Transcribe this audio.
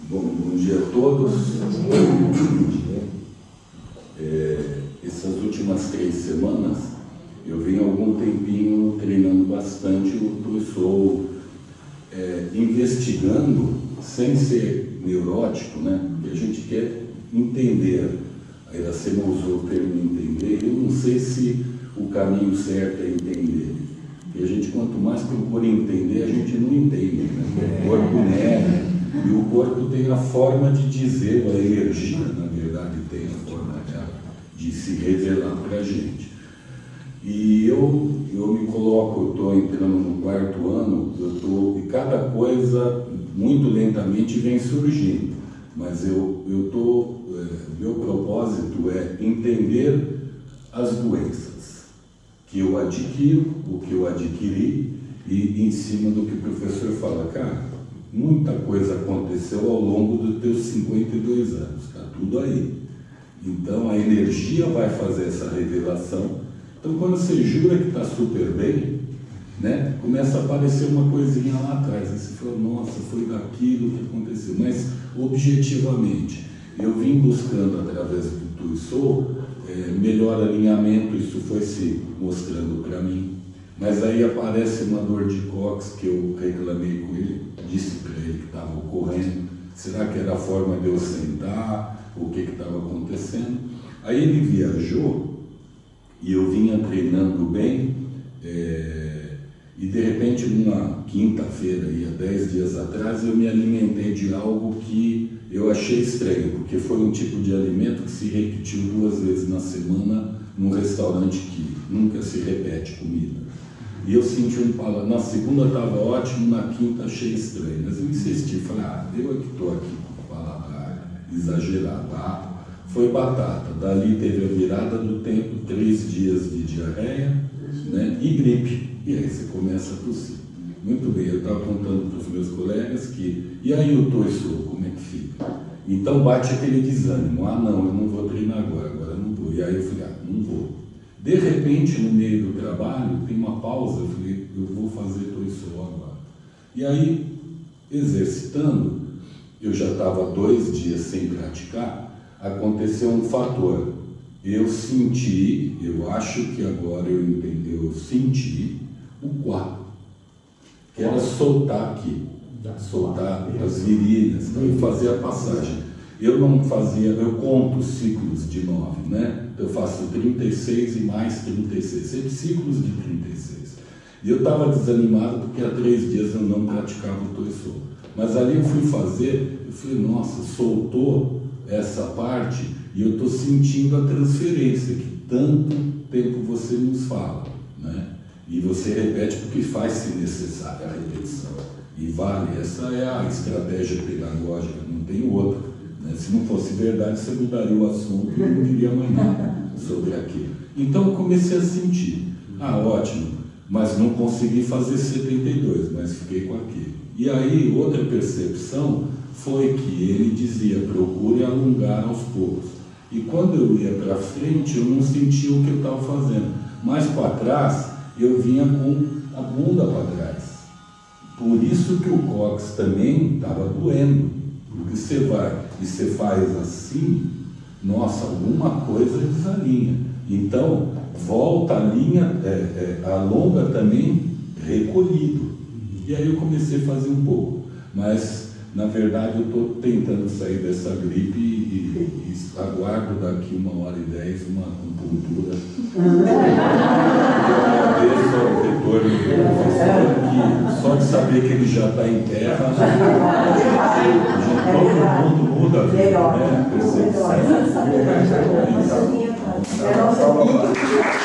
Bom dia a todos. Essas últimas 3 semanas eu venho há algum tempinho treinando bastante o Trousseau, investigando, sem ser neurótico, né? Porque a gente quer entender. A Iracema usou o termo entender, eu não sei se o caminho certo é entender. E a gente, quanto mais procura entender, a gente não entende, né? O corpo nega, e o corpo tem a forma de dizer, a energia, na verdade, tem a forma de se revelar para a gente. E eu me coloco, eu estou entrando no 4º ano, e cada coisa, muito lentamente, vem surgindo. Mas meu propósito é entender as doenças que eu adquiro, o que eu adquiri, e em cima do que o professor fala, cara, muita coisa aconteceu ao longo dos teus 52 anos, está tudo aí. Então a energia vai fazer essa revelação. Então quando você jura que está super bem, né, começa a aparecer uma coisinha lá atrás, aí você fala, nossa, foi daquilo que aconteceu. Mas objetivamente, eu vim buscando através do Trousseau melhor alinhamento, isso foi se mostrando para mim. Mas aí aparece uma dor de cóccix que eu reclamei com ele, disse para ele que estava ocorrendo. Será que era a forma de eu sentar? O que estava acontecendo? Aí ele viajou e eu vinha treinando bem, e de repente, numa quinta-feira, há 10 dias atrás, eu me alimentei de algo que eu achei estranho, porque foi um tipo de alimento que se repetiu 2 vezes na semana num restaurante que nunca se repete comida. E eu senti na segunda estava ótimo, na quinta achei estranho, mas eu insisti, falei, eu é que estou aqui com o paladar exagerado. Foi batata, dali teve a virada do tempo, 3 dias de diarreia, né, e gripe, e aí você começa a tossir. Muito bem, eu estava contando para os meus colegas que, e aí o Trousseau, como é que fica? Então bate aquele desânimo, não, eu não vou treinar agora eu não vou. E aí eu falei, não vou. De repente, no meio do trabalho, tem uma pausa, eu falei, eu vou fazer Trousseau agora. E aí, exercitando, eu já estava 2 dias sem praticar, aconteceu um fator. Eu senti, eu acho que agora eu entendi, eu senti o 4, que era soltar aqui, soltar as virilhas, então eu fazia a passagem. Eu não fazia, eu conto ciclos de 9, né? Eu faço 36 e mais 36, 7 ciclos de 36. E eu estava desanimado porque há 3 dias eu não praticava o Trousseau. Mas ali eu fui fazer, eu falei, nossa, soltou essa parte e eu estou sentindo a transferência que tanto tempo você nos fala, né? E você repete porque faz-se necessária a repetição. E vale, essa é a estratégia pedagógica, não tem outra. Né? Se não fosse verdade, você mudaria o assunto e não diria mais nada sobre aquilo. Então eu comecei a sentir, ótimo, mas não consegui fazer 72, mas fiquei com aquilo. E aí, outra percepção foi que ele dizia, procure alongar aos poucos. E quando eu ia para frente, eu não sentia o que eu estava fazendo. Mas para trás, eu vinha com a bunda para trás. Por isso que o cóccix também estava doendo. Porque você vai e você faz assim, nossa, alguma coisa desalinha. Então, volta a linha, alonga também, recolhido. E aí eu comecei a fazer um pouco. Mas, na verdade, eu estou tentando sair dessa gripe e aguardo daqui 1h10 uma acupuntura. Eu agradeço ao retorno do professor que só de saber que ele já está em terra, todo mundo muda a vida, né? Percepção.